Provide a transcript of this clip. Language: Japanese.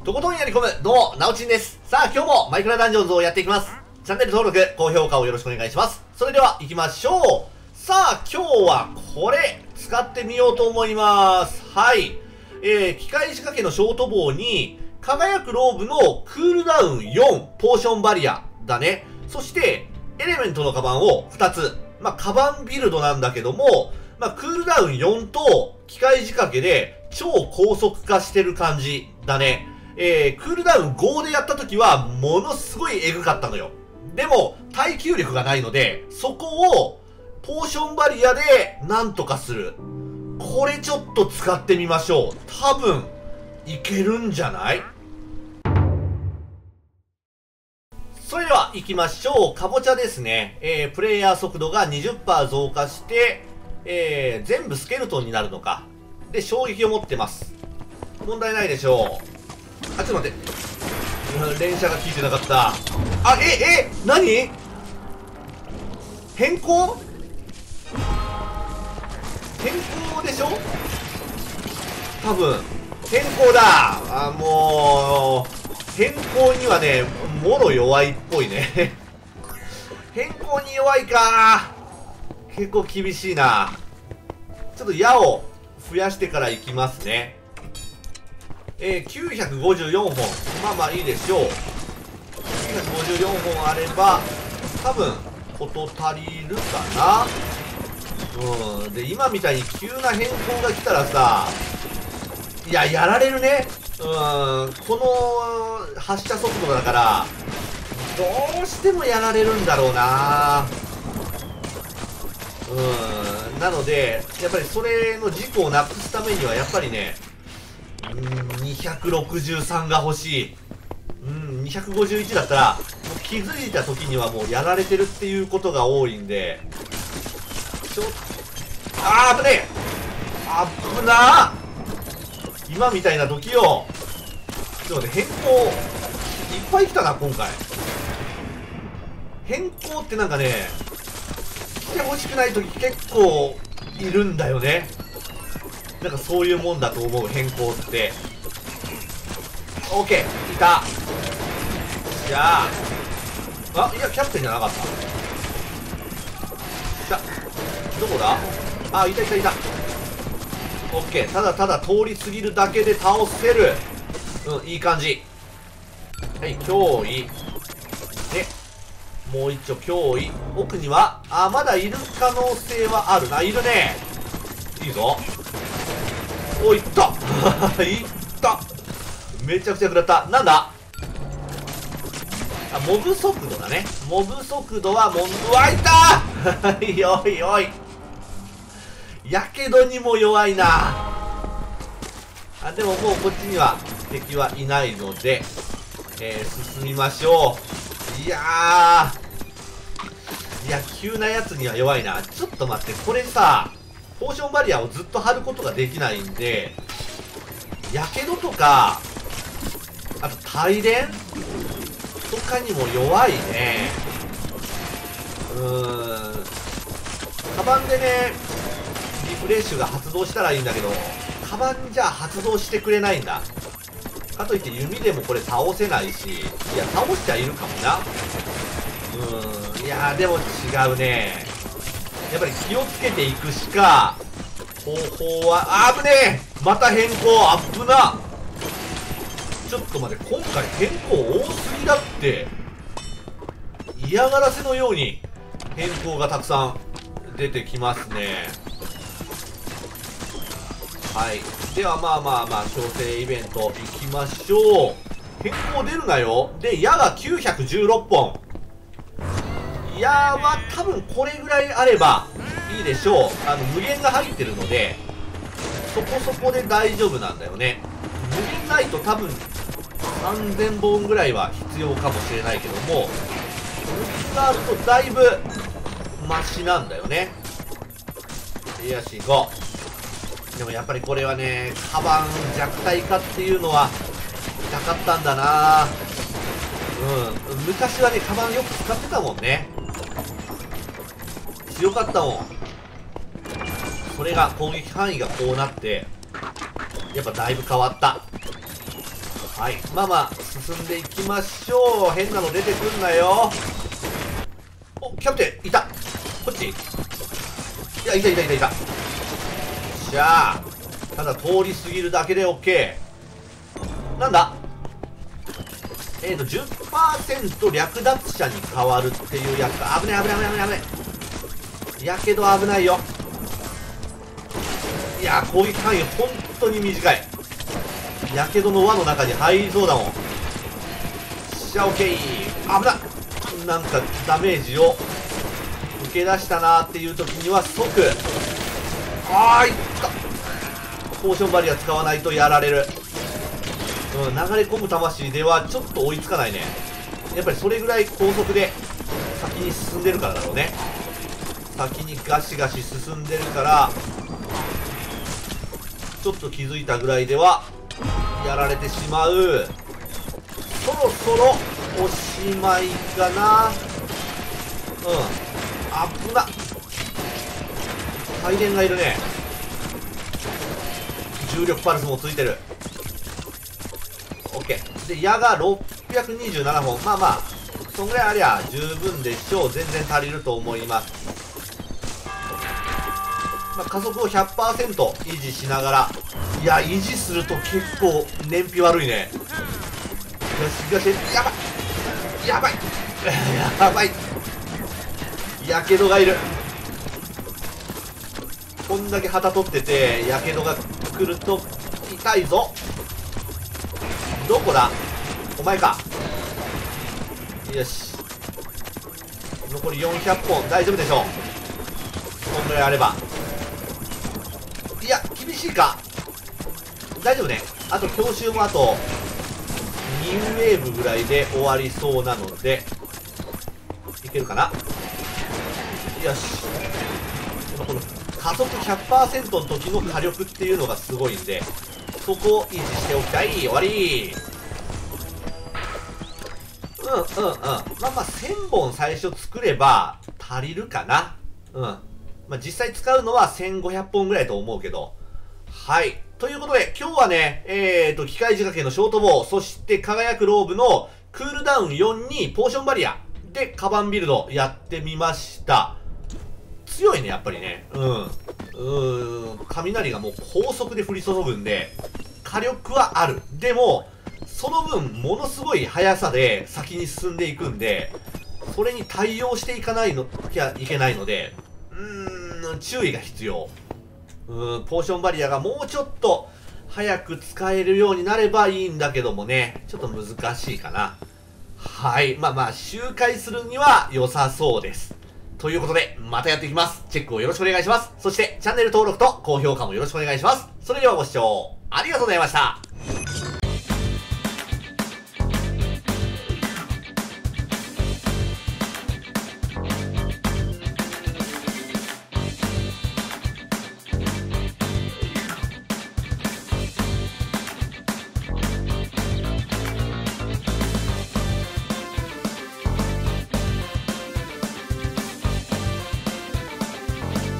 とことんやり込む、どうも、なおちんです。さあ、今日もマイクラダンジョンズをやっていきます。チャンネル登録、高評価をよろしくお願いします。それでは、行きましょう。さあ、今日はこれ、使ってみようと思います。はい。機械仕掛けのショートボウに、輝くローブのクールダウン4、ポーションバリアだね。そして、エレメントのカバンを2つ。カバンビルドなんだけども、クールダウン4と機械仕掛けで超高速化してる感じだね。クールダウン5でやった時はものすごいエグかったのよ。でも耐久力がないので、そこをポーションバリアでなんとかする。これちょっと使ってみましょう。多分いけるんじゃない？それでは行きましょう。かぼちゃですね。プレイヤー速度が 20% 増加して、全部スケルトンになるのか。で、衝撃を持ってます。問題ないでしょう。あ、ちょっと待って。連射が効いてなかった。あ、何？変更でしょ？多分。変更だ。あ、もう、変更にはね、もろ弱いっぽいね。変更に弱いか。結構厳しいな。ちょっと矢を増やしてから行きますね。954本。まあいいでしょう。954本あれば、多分、事足りるかな。で、今みたいに急な変更が来たらさ、いや、やられるね。この発射速度だから、どうしてもやられるんだろうな。なので、やっぱりそれの事故をなくすためには、やっぱりね、263が欲しい。251だったら、もう気づいた時にはもうやられてるっていうことが多いんで、危ねえ！危なー！今みたいな時を、ちょっと待って、変更、いっぱい来たな、今回。変更ってなんかね、来てほしくない時結構いるんだよね。なんかそういうもんだと思う、変更って。オッケー、いた。じゃあ、いや、キャプテンじゃなかった。どこだ？あ、いた。オッケー、ただただ通り過ぎるだけで倒せる。いい感じ。はい、脅威。で、もう一丁脅威。奥には、まだいる可能性はあるな。いるね。いいぞ。お、いった。いった。めちゃくちゃ食らった。なんだ？モブ速度だね。モブ速度はうわ、いたーおい。やけどにも弱いな。でももうこっちには敵はいないので、進みましょう。いや、急なやつには弱いな。ちょっと待って、これさ、ポーションバリアをずっと張ることができないんで、やけどとか、あと帯電とかにも弱いね。カバンでね、リフレッシュが発動したらいいんだけど、カバンじゃ発動してくれないんだ。かといって弓でもこれ倒せないし、いや、倒しちゃいるかもな。いやー、でも違うね。やっぱり気をつけていくしか、方法は、危ねえ！また変更、危な！ちょっと待って、今回変更多すぎだって。嫌がらせのように変更がたくさん出てきますね。はい。では強制イベント行きましょう。変更出るなよ。で、矢が916本。矢は多分これぐらいあればいいでしょう。無限が入ってるので、そこそこで大丈夫なんだよね。無限ないと多分3000本ぐらいは必要かもしれないけども、無限があるとだいぶマシなんだよね。よし、行こう。でもやっぱりこれはね、カバン弱体化っていうのは痛かったんだな。昔はね、カバンよく使ってたもんね。強かったもん。それが攻撃範囲がこうなって、やっぱだいぶ変わった。 はい。まあまあ、進んでいきましょう。変なの出てくんなよ。お、キャプテン、いた。こっち。いや、いた。じゃあ、ただ通り過ぎるだけで OK。なんだ10% 略奪者に変わるっていうやつか。危ね。やけど危ないよ。いや、攻撃範囲本当に短い。やけどの輪の中に入りそうだもん。しゃ、オッケー。危な。なんかダメージを受け出したなーっていう時には即、あーいった。ポーションバリア使わないとやられる。流れ込む魂ではちょっと追いつかないね。やっぱりそれぐらい高速で先に進んでるからだろうね。先にガシガシ進んでるから、ちょっと気づいたぐらいではやられてしまう。そろそろおしまいかな。危な。帯電がいるね。重力パルスもついてる。OK。で、矢が627本。まあまあ、そんぐらいありゃ十分でしょう。全然足りると思います。まあ、加速を 100% 維持しながら。いや、維持すると結構燃費悪いね。よし、やばいやばいやけどがいる。こんだけ旗取ってて、やけどが来ると痛いぞ。どこだお前か。よし。残り400本。大丈夫でしょう。こんぐらいあれば。いや、厳しいか。大丈夫ね。あと、強襲もあと、2ウェーブぐらいで終わりそうなので、いけるかな。よし。この加速 100% の時の火力っていうのがすごいんで、そこを維持しておきたい。終わり。まあ1000本最初作れば足りるかな。まあ実際使うのは1500本ぐらいと思うけど。はい。ということで、今日はね、機械仕掛けのショートボウ、そして輝くローブのクールダウン4にポーションバリアでカバンビルドやってみました。強いね、やっぱりね。雷がもう高速で降り注ぐんで、火力はある。でも、その分、ものすごい速さで先に進んでいくんで、それに対応していかないのきゃいけないので、注意が必要。ポーションバリアがもうちょっと早く使えるようになればいいんだけどもね、ちょっと難しいかな。はい。まあ、周回するには良さそうです。ということで、またやっていきます。チェックをよろしくお願いします。そして、チャンネル登録と高評価もよろしくお願いします。それではご視聴ありがとうございました。